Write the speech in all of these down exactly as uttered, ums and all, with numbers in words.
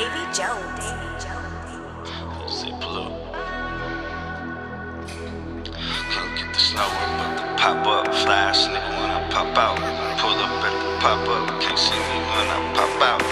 Davy Jones. Say pull up. Can't get the snow but the pop up. Flash nigga when I pop out. Pull up at the pop up. Can't see me when I pop out.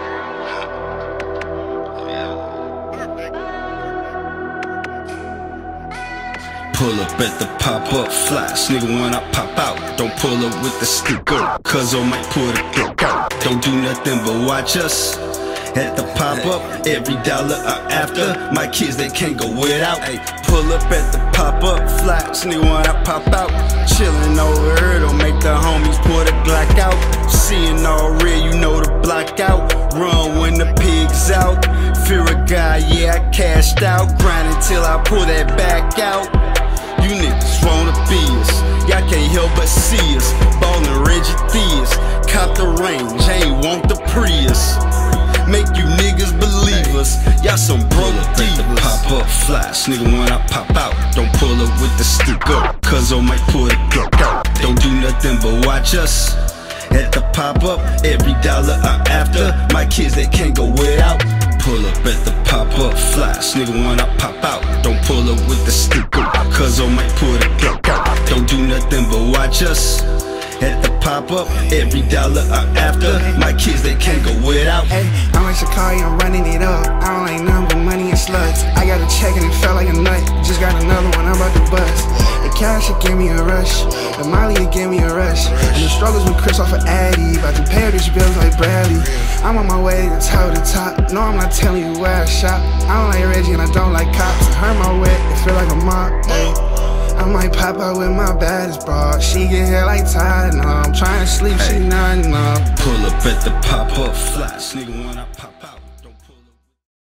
Pull up at the pop-up, flash, nigga, when I pop out. Don't pull up with the sticker, cause I might pull the click out. Don't do nothing but watch us at the pop-up. Every dollar I'm after, my kids, they can't go without. Ay, pull up at the pop-up, flash, nigga, when I pop out. Chillin' over here, don't make the homies pull the Glock out. Seeing all red, you know the block out. Run when the pig's out. Fear of God, yeah, I cashed out. Grind until I pull that back out. You niggas wanna be us, y'all can't help but see us. Ballin' Reggie Theus, cop the range, ain't want the Prius. Make you niggas believe us, y'all some broke divas. Pop up flash, nigga, when I pop out. Don't pull up with the sticker, cause I might pull the Glock out. Don't do nothing but watch us at the pop up. Every dollar I'm after, my kids, they can't go without. Pull up at the pop-up, flash, nigga, when I pop out. Don't pull up with the sticker, cause I might pull the Glock out. Don't do nothing but watch us at the pop-up. Every dollar I'm after, my kids, they can't go without. Hey, I'm like Shakari, I'm running it up. I don't like nothing but money and slugs. I got a check and it felt like a nut. Just got another one, I'm about to bust. The cash should give me a rush, the Molly would give me a rush. And the struggles with Chris off of Addy, about to pay these bills like Bradley. I'm on my way to top to top. No, I'm not telling you where I shop. I don't like Reggie and I don't like cops. I heard my wet, it feel like a mob. Hey, I might pop out with my baddest broad. She get here like tired, no. I'm trying to sleep, she not enough. Pull up at the pop-up, flash, nigga, when I pop out.